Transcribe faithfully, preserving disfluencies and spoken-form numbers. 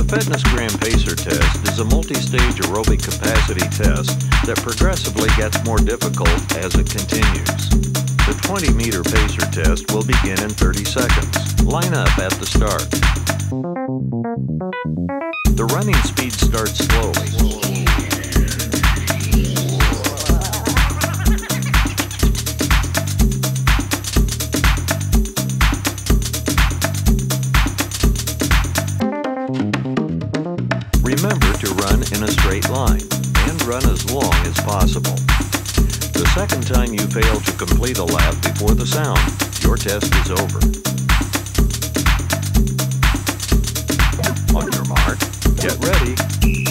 FitnessGram Pacer test is a multi-stage aerobic capacity test that progressively gets more difficult as it continues. The twenty meter pacer test will begin in thirty seconds. Line up at the start. The running speed starts slowly. Remember to run in a straight line and run as long as possible. The second time you fail to complete a lap before the sound, your test is over. On your mark, get ready.